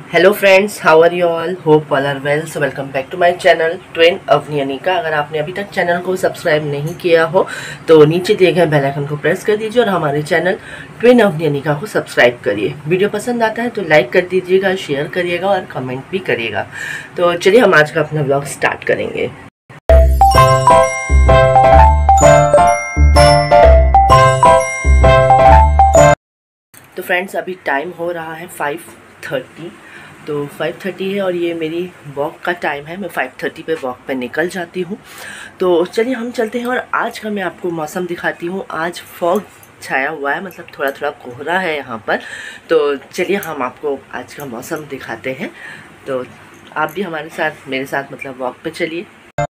Hello friends, how are you all? Hope all are well. So welcome back to my channel twin Avni Anika. अगर आपने अभी तक channel को subscribe नहीं किया हो तो नीचे दिए गए बेल आइकन को प्रेस कर दीजिए और हमारे चैनल ट्विन अवनी अनिका को सब्सक्राइब करिए। वीडियो पसंद आता है तो लाइक कर दीजिएगा, शेयर करिएगा और कमेंट भी करिएगा। तो चलिए हम आज का अपना ब्लॉग स्टार्ट करेंगे। तो फ्रेंड्स, अभी टाइम हो रहा है 5:30। तो 5:30 है और ये मेरी वॉक का टाइम है। मैं 5:30 पे वॉक पे निकल जाती हूँ। तो चलिए हम चलते हैं और आज का मैं आपको मौसम दिखाती हूँ। आज फॉग छाया हुआ है, मतलब थोड़ा थोड़ा कोहरा है यहाँ पर। तो चलिए हम आपको आज का मौसम दिखाते हैं। तो आप भी हमारे साथ, मेरे साथ मतलब वॉक पे चलिए।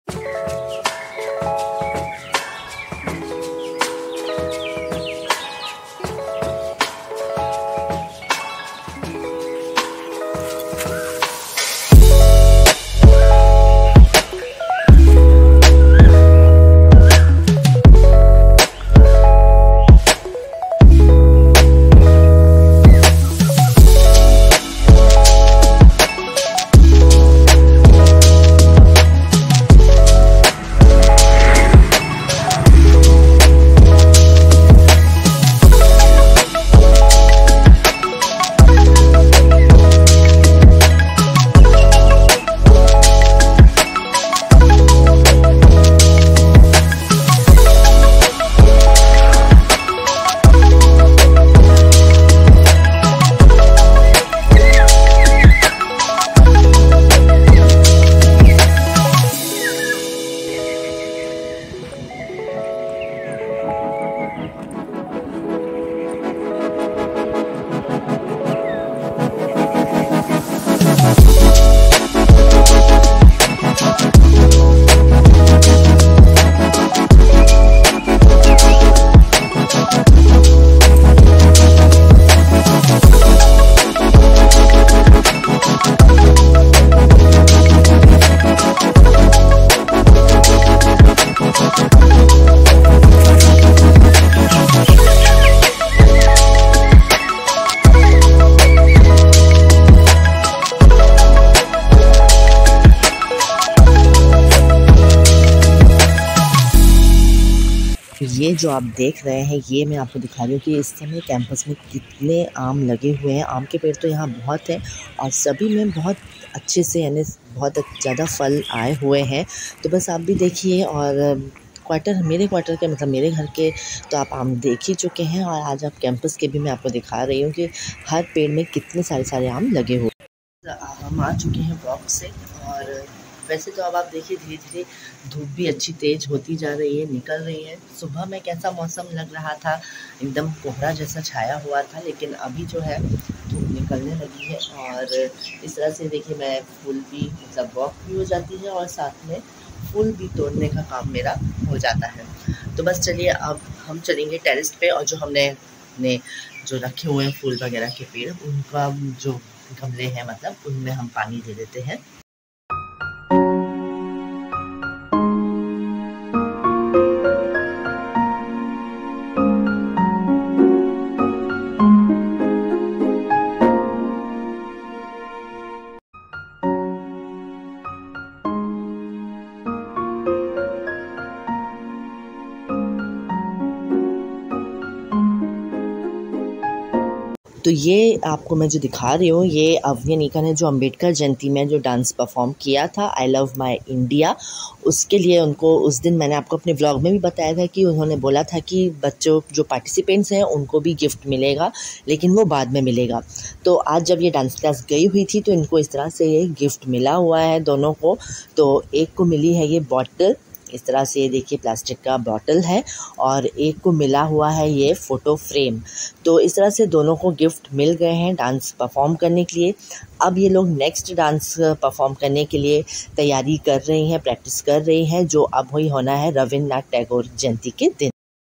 ये जो आप देख रहे हैं, ये मैं आपको दिखा रही हूँ कि इस समय कैंपस में कितने आम लगे हुए हैं। आम के पेड़ तो यहाँ बहुत हैं और सभी में बहुत अच्छे से, यानी बहुत ज़्यादा फल आए हुए हैं। तो बस आप भी देखिए। और मेरे क्वार्टर के, मतलब मेरे घर के तो आप आम देख ही चुके हैं और आज आप कैंपस के भी मैं आपको दिखा रही हूँ कि हर पेड़ में कितने सारे आम लगे हुए हैं। हम आ चुके हैं वॉक से और वैसे तो अब आप देखिए धीरे धीरे धूप भी अच्छी तेज़ होती जा रही है, निकल रही है। सुबह में कैसा मौसम लग रहा था, एकदम कोहरा जैसा छाया हुआ था, लेकिन अभी जो है धूप निकलने लगी है। और इस तरह से देखिए मैं फूल भी, मतलब वॉक भी हो जाती है और साथ में फूल भी तोड़ने का काम मेरा हो जाता है। तो बस चलिए अब हम चलेंगे टेरेस पे और जो हमने जो रखे हुए हैं फूल वगैरह के पेड़, उनका जो गमले हैं मतलब उनमें हम पानी दे देते हैं। तो ये आपको मैं जो दिखा रही हूँ, ये अवनी अनिका ने जो अम्बेडकर जयंती में जो डांस परफॉर्म किया था, आई लव माय इंडिया, उसके लिए उनको उस दिन मैंने आपको अपने व्लॉग में भी बताया था कि उन्होंने बोला था कि बच्चों जो पार्टिसिपेंट्स हैं उनको भी गिफ्ट मिलेगा, लेकिन वो बाद में मिलेगा। तो आज जब ये डांस क्लास गई हुई थी तो इनको इस तरह से ये गिफ्ट मिला हुआ है दोनों को। तो एक को मिली है ये बॉटल, इस तरह से देखिए प्लास्टिक का बॉटल है, और एक को मिला हुआ है ये फ़ोटो फ्रेम। तो इस तरह से दोनों को गिफ्ट मिल गए हैं डांस परफॉर्म करने के लिए। अब ये लोग नेक्स्ट डांस परफॉर्म करने के लिए तैयारी कर रही हैं, प्रैक्टिस कर रही हैं, जो अब हुई होना है रविन्द्रनाथ टैगोर जयंती के दिन।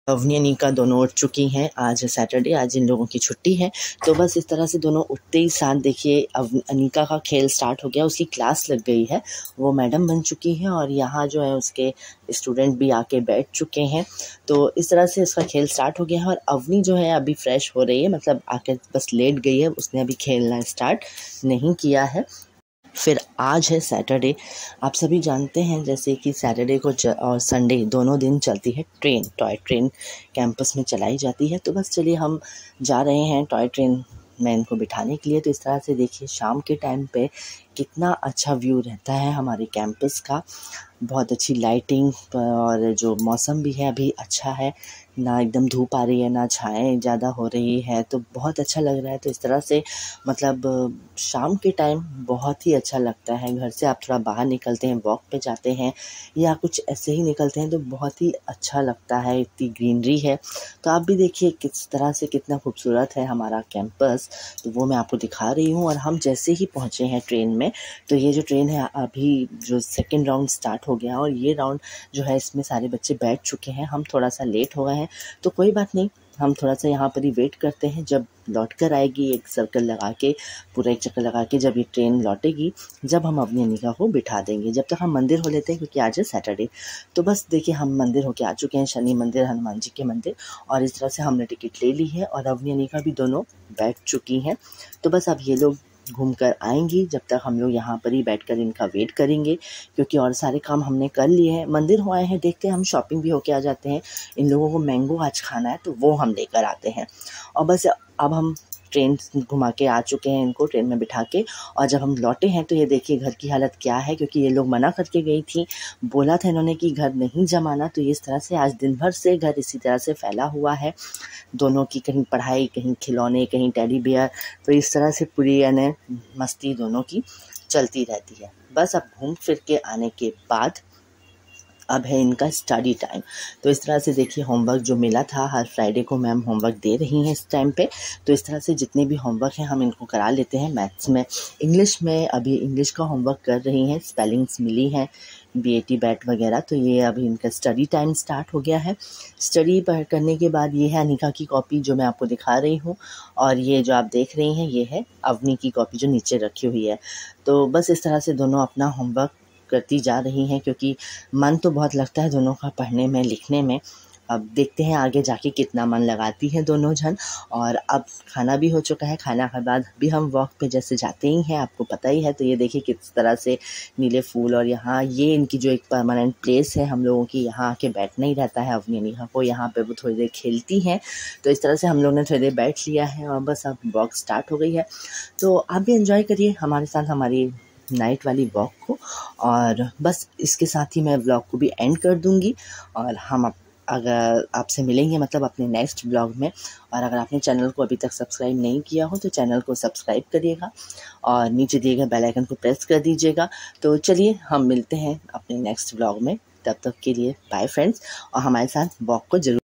अवनी अनिका दोनों उठ चुकी हैं। आज सैटरडे, आज इन लोगों की छुट्टी है। तो बस इस तरह से दोनों उठते ही साथ देखिए अनिका का खेल स्टार्ट हो गया, उसकी क्लास लग गई है, वो मैडम बन चुकी हैं और यहाँ जो है उसके स्टूडेंट भी आके बैठ चुके हैं। तो इस तरह से उसका खेल स्टार्ट हो गया है और अवनी जो है अभी फ्रेश हो रही है, मतलब आके बस लेट गई है, उसने अभी खेलना स्टार्ट नहीं किया है। फिर आज है सैटरडे। आप सभी जानते हैं जैसे कि सैटरडे को और संडे दोनों दिन चलती है ट्रेन, टॉय ट्रेन कैंपस में चलाई जाती है। तो बस चलिए हम जा रहे हैं टॉय ट्रेन में इनको बिठाने के लिए। तो इस तरह से देखिए शाम के टाइम पे कितना अच्छा व्यू रहता है हमारे कैंपस का, बहुत अच्छी लाइटिंग और जो मौसम भी है अभी अच्छा है, ना एकदम धूप आ रही है ना छाएँ ज़्यादा हो रही है, तो बहुत अच्छा लग रहा है। तो इस तरह से मतलब शाम के टाइम बहुत ही अच्छा लगता है। घर से आप थोड़ा बाहर निकलते हैं, वॉक पे जाते हैं या कुछ ऐसे ही निकलते हैं तो बहुत ही अच्छा लगता है, इतनी ग्रीनरी है। तो आप भी देखिए किस तरह से कितना खूबसूरत है हमारा कैंपस, तो वो मैं आपको दिखा रही हूँ। और हम जैसे ही पहुँचे हैं ट्रेन में, तो ये जो ट्रेन है अभी जो सेकेंड राउंड स्टार्ट हो गया और ये राउंड जो है इसमें सारे बच्चे बैठ चुके हैं। हम थोड़ा सा लेट हो गए हैं तो कोई बात नहीं, हम थोड़ा सा यहाँ पर ही वेट करते हैं। जब लौट कर आएगी एक सर्कल लगा के, पूरा एक चक्कर लगा के जब ये ट्रेन लौटेगी, जब हम अपनी अनिका को बिठा देंगे। जब तक हम मंदिर हो लेते हैं क्योंकि आज है सैटरडे। तो बस देखिए हम मंदिर होके आ चुके हैं, शनि मंदिर, हनुमान जी के मंदिर, और इस तरह से हमने टिकट ले ली है और अवनी अनिका भी दोनों बैठ चुकी हैं। तो बस अब ये लोग घूम कर आएंगी, जब तक हम लोग यहाँ पर ही बैठकर इनका वेट करेंगे क्योंकि और सारे काम हमने कर लिए हैं। मंदिर हो आए हैं, देखते हैं हम शॉपिंग भी होके आ जाते हैं। इन लोगों को मैंगो आज खाना है तो वो हम लेकर आते हैं। और बस अब हम ट्रेन घुमा के आ चुके हैं इनको ट्रेन में बिठा के, और जब हम लौटे हैं तो ये देखिए घर की हालत क्या है, क्योंकि ये लोग मना करके गई थी, बोला था इन्होंने कि घर नहीं जमाना। तो ये इस तरह से आज दिन भर से घर इसी तरह से फैला हुआ है, दोनों की कहीं पढ़ाई, कहीं खिलौने, कहीं टेडी बियर, तो इस तरह से पूरी यानी मस्ती दोनों की चलती रहती है। बस अब घूम फिर के आने के बाद अब है इनका स्टडी टाइम। तो इस तरह से देखिए होमवर्क जो मिला था, हर फ्राइडे को मैम होमवर्क दे रही हैं इस टाइम पे। तो इस तरह से जितने भी होमवर्क हैं हम इनको करा लेते हैं। मैथ्स में, इंग्लिश में अभी इंग्लिश का होमवर्क कर रही हैं, स्पेलिंग्स मिली हैं, BAT बैट वगैरह। तो ये अभी इनका स्टडी टाइम स्टार्ट हो गया है। स्टडी करने के बाद ये है अनिका की कॉपी जो मैं आपको दिखा रही हूँ, और ये जो आप देख रही हैं ये है अवनी की कॉपी जो नीचे रखी हुई है। तो बस इस तरह से दोनों अपना होमवर्क करती जा रही हैं, क्योंकि मन तो बहुत लगता है दोनों का पढ़ने में, लिखने में। अब देखते हैं आगे जाके कितना मन लगाती हैं दोनों जन। और अब खाना भी हो चुका है, खाना के बाद भी हम वॉक पे जैसे जाते ही हैं, आपको पता ही है। तो ये देखिए किस तरह से नीले फूल, और यहाँ ये इनकी जो एक परमानेंट प्लेस है हम लोगों की, यहाँ आके बैठना ही रहता है अवनी अनिका को, यहाँ पे वो थोड़ी देर खेलती हैं। तो इस तरह से हम लोग ने थोड़ी देर बैठ लिया है और बस अब वॉक स्टार्ट हो गई है। तो आप भी एंजॉय करिए हमारे साथ हमारी नाइट वाली वॉक को। और बस इसके साथ ही मैं व्लॉग को भी एंड कर दूंगी, और हम अगर आपसे मिलेंगे मतलब अपने नेक्स्ट व्लॉग में। और अगर आपने चैनल को अभी तक सब्सक्राइब नहीं किया हो तो चैनल को सब्सक्राइब करिएगा और नीचे दिए गए बेल आइकन को प्रेस कर दीजिएगा। तो चलिए हम मिलते हैं अपने नेक्स्ट व्लॉग में, तब तक के लिए बाय फ्रेंड्स, और हमारे साथ वॉक को जरूर